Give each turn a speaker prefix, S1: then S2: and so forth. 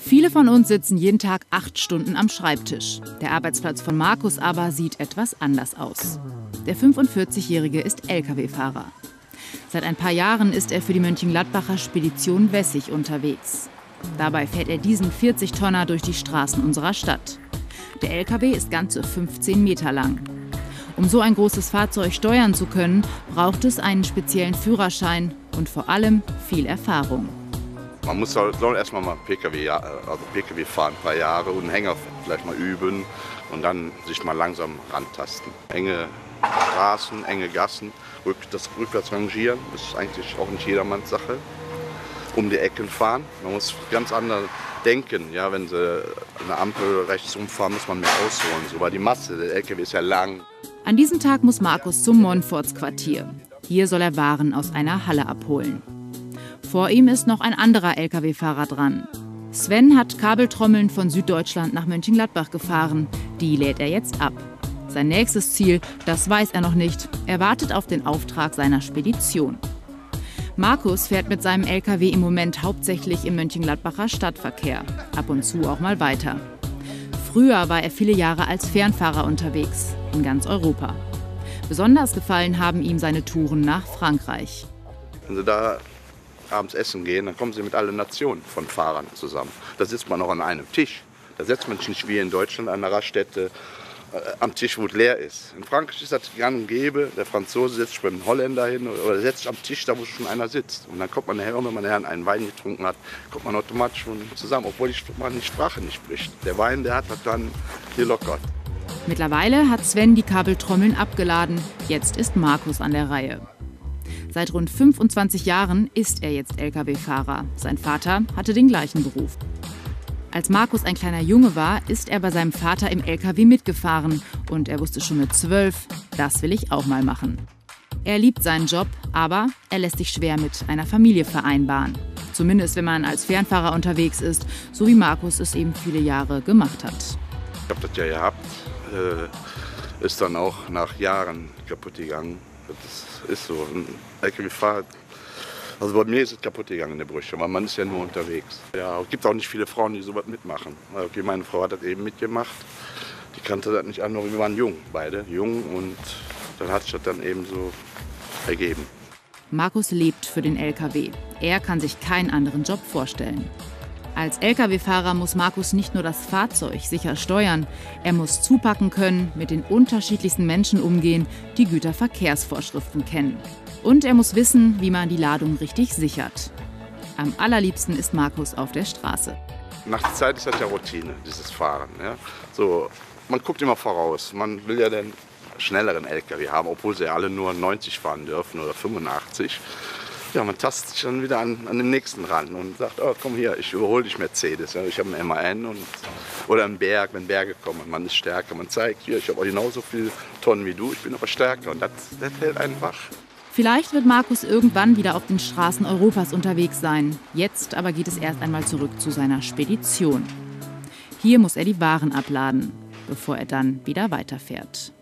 S1: Viele von uns sitzen jeden Tag 8 Stunden am Schreibtisch. Der Arbeitsplatz von Markus aber sieht etwas anders aus. Der 45-Jährige ist Lkw-Fahrer. Seit ein paar Jahren ist er für die Mönchengladbacher Spedition Wessig unterwegs. Dabei fährt er diesen 40-Tonner durch die Straßen unserer Stadt. Der Lkw ist ganze 15 Meter lang. Um so ein großes Fahrzeug steuern zu können, braucht es einen speziellen Führerschein und vor allem viel Erfahrung.
S2: Man soll erstmal mal PKW fahren, ein paar Jahre und einen Hänger vielleicht mal üben und dann sich mal langsam rantasten. Enge Straßen, enge Gassen, das rückwärts rangieren, das ist eigentlich auch nicht jedermanns Sache. Um die Ecken fahren, man muss ganz anders denken. Ja, wenn sie eine Ampel rechts umfahren, muss man mehr ausholen. So war die Masse, der LKW ist ja lang.
S1: An diesem Tag muss Markus zum Monforts-Quartier. Hier soll er Waren aus einer Halle abholen. Vor ihm ist noch ein anderer Lkw-Fahrer dran. Sven hat Kabeltrommeln von Süddeutschland nach Mönchengladbach gefahren. Die lädt er jetzt ab. Sein nächstes Ziel, das weiß er noch nicht. Er wartet auf den Auftrag seiner Spedition. Markus fährt mit seinem Lkw im Moment hauptsächlich im Mönchengladbacher Stadtverkehr. Ab und zu auch mal weiter. Früher war er viele Jahre als Fernfahrer unterwegs, in ganz Europa. Besonders gefallen haben ihm seine Touren nach Frankreich.
S2: Wenn Sie da abends essen gehen, dann kommen Sie mit allen Nationen von Fahrern zusammen. Da sitzt man auch an einem Tisch. Da setzt man sich nicht wie in Deutschland an einer Raststätte am Tisch, wo es leer ist. In Frankreich ist das gang und gäbe. Der Franzose setzt sich beim Holländer hin oder setzt sich am Tisch, da wo schon einer sitzt. Und dann kommt man nachher, wenn man einen Wein getrunken hat, kommt man automatisch schon zusammen, obwohl man die Sprache nicht spricht. Der Wein, der hat das dann gelockert.
S1: Mittlerweile hat Sven die Kabeltrommeln abgeladen. Jetzt ist Markus an der Reihe. Seit rund 25 Jahren ist er jetzt Lkw-Fahrer. Sein Vater hatte den gleichen Beruf. Als Markus ein kleiner Junge war, ist er bei seinem Vater im Lkw mitgefahren. Und er wusste schon mit 12, das will ich auch mal machen. Er liebt seinen Job, aber er lässt sich schwer mit einer Familie vereinbaren. Zumindest wenn man als Fernfahrer unterwegs ist, so wie Markus es eben viele Jahre gemacht hat.
S2: Ich habe das ja gehabt, ist dann auch nach Jahren kaputt gegangen. Das ist so, ein Lkw-Fahrer. Also bei mir ist es kaputt gegangen in der Brüche, weil man ist ja nur unterwegs. Ja, es gibt auch nicht viele Frauen, die sowas mitmachen. Okay, meine Frau hat das eben mitgemacht. Die kannte das nicht anders. Wir waren jung, beide jung, und dann hat sich das dann eben so ergeben.
S1: Markus lebt für den Lkw. Er kann sich keinen anderen Job vorstellen. Als Lkw-Fahrer muss Markus nicht nur das Fahrzeug sicher steuern, er muss zupacken können, mit den unterschiedlichsten Menschen umgehen, die Güterverkehrsvorschriften kennen. Und er muss wissen, wie man die Ladung richtig sichert. Am allerliebsten ist Markus auf der Straße.
S2: Nach der Zeit ist das ja Routine, dieses Fahren. Ja? So, man guckt immer voraus. Man will ja den schnelleren LKW haben, obwohl sie alle nur 90 fahren dürfen oder 85. Ja, man tastet sich dann wieder an den nächsten ran und sagt, oh, komm hier, ich überhole dich Mercedes. Ja, ich habe einen MAN oder einen Berg, wenn Berge kommen. Man ist stärker, man zeigt, hier, ich habe auch genauso viele Tonnen wie du, ich bin aber stärker. Und das hält einen wach.
S1: Vielleicht wird Markus irgendwann wieder auf den Straßen Europas unterwegs sein. Jetzt aber geht es erst einmal zurück zu seiner Spedition. Hier muss er die Waren abladen, bevor er dann wieder weiterfährt.